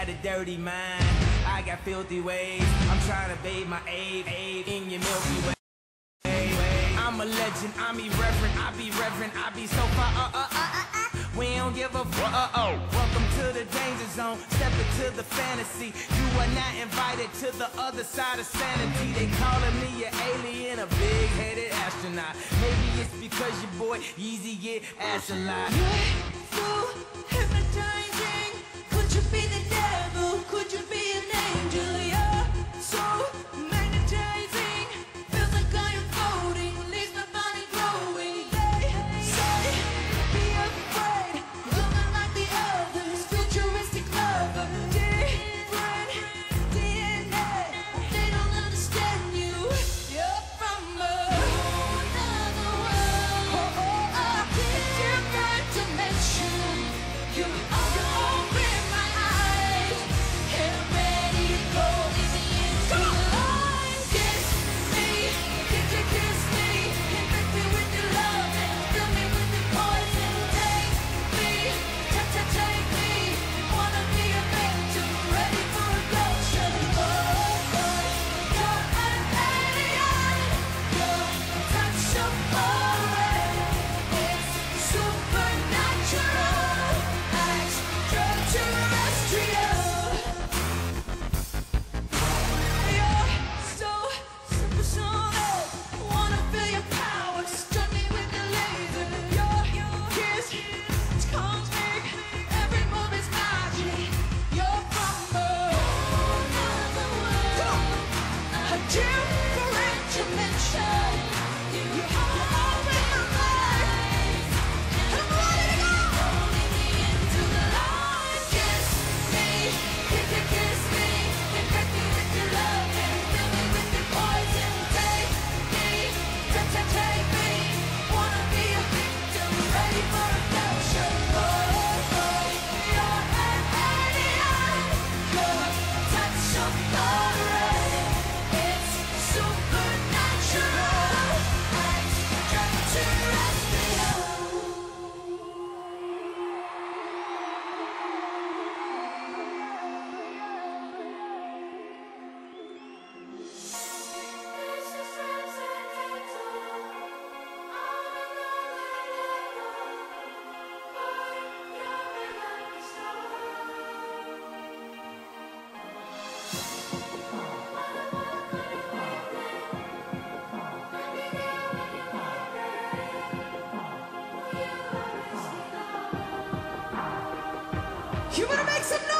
got a dirty mind, I got filthy ways. I'm trying to bathe my aid in your Milky Way. I'm a legend, I'm irreverent, I be reverent, I be so far, we don't give a fuck, Welcome to the danger zone, step into the fantasy. You are not invited to the other side of sanity. They calling me an alien, a big-headed astronaut. Maybe it's because your boy Yeezy get ass a lot. You're so hypnotizing. Could you be the devil? Could you be an angel? You're so magnetizing. Feels like I am floating, leaves my body glowing. They say, be afraid. You're not like the others. Futuristic lover, different DNA. They don't understand you. You're from another world, a different dimension. You open my eyes, get ready to go in the into the light. Kiss me, kiss me, infect me with your love and fill me with your poison. Take me, take me, wanna be a victim, ready for abduction. Oh, you're an alien, your touch so foreign, it's supernatural, extraterrestrial. You're so supersonic, wanna feel your power, strike me with the laser. Your kiss, it's cosmic, every move is magic. You're from another world, a different dimension. You open my eyes, and I'm ready to go. Into the light, kiss me, kiss me, infect me with your love and fill me with your poison. Take me, take me, wanna be a victim, ready for abduction. Oh, you're an alien, your touch so foreign, it's supernatural, extraterrestrial. You better make some noise!